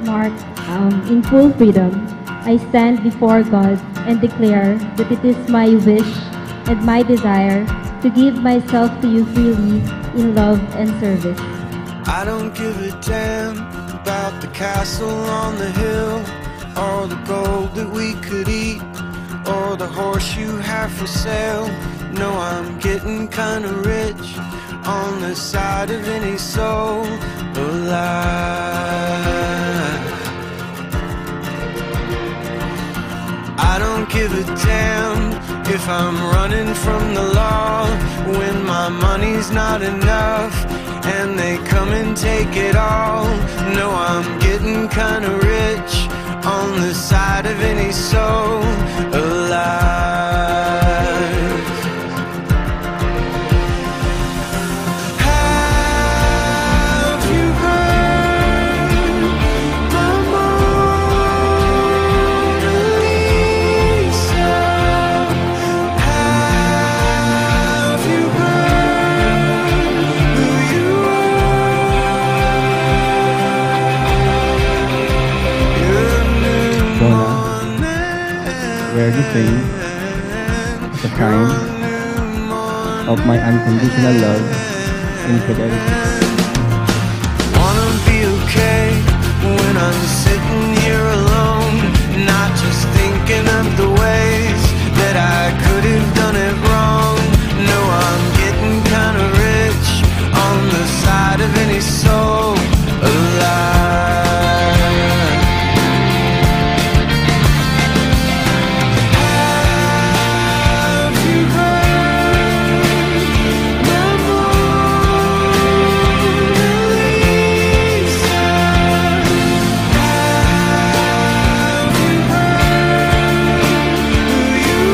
Mark, in full freedom, I stand before God and declare that it is my wish and my desire to give myself to you freely in love and service. I don't give a damn about the castle on the hill, or the gold that we could eat, or the horse you have for sale. No, I'm getting kinda rich on the side of any soul alive. I don't give a damn if I'm running from the law when my money's not enough and they come and take it all. No, I'm getting kinda rich on the side of any soul alive. Have you heard my Mona Lisa? Have you heard who you are? Mona, where you say the sign of my unconditional love and fidelity. Wanna be okay when I'm sitting here alone, not just thinking of the ways that I could have done it wrong. No, I'm getting kinda rich on the side of any soul alive. Have you heard my Mona Lisa? Have you heard who you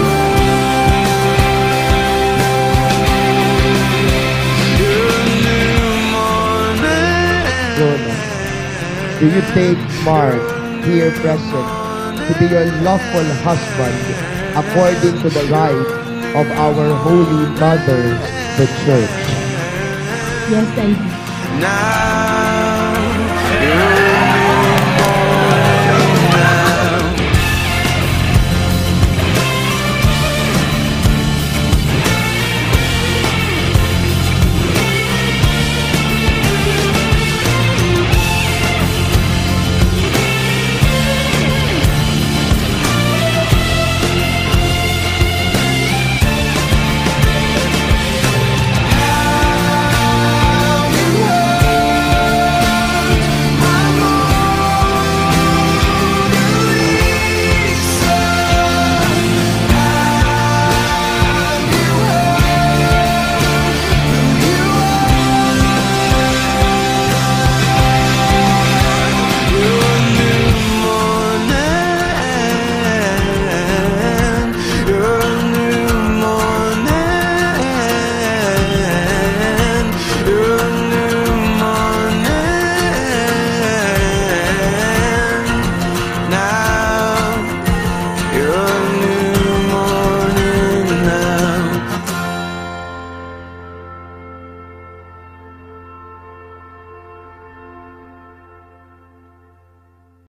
are? Your new morning. Jonah, do you take Mark, here present, to be your lawful husband according to the rite of our Holy Mother, the Church? Yes, I do. Now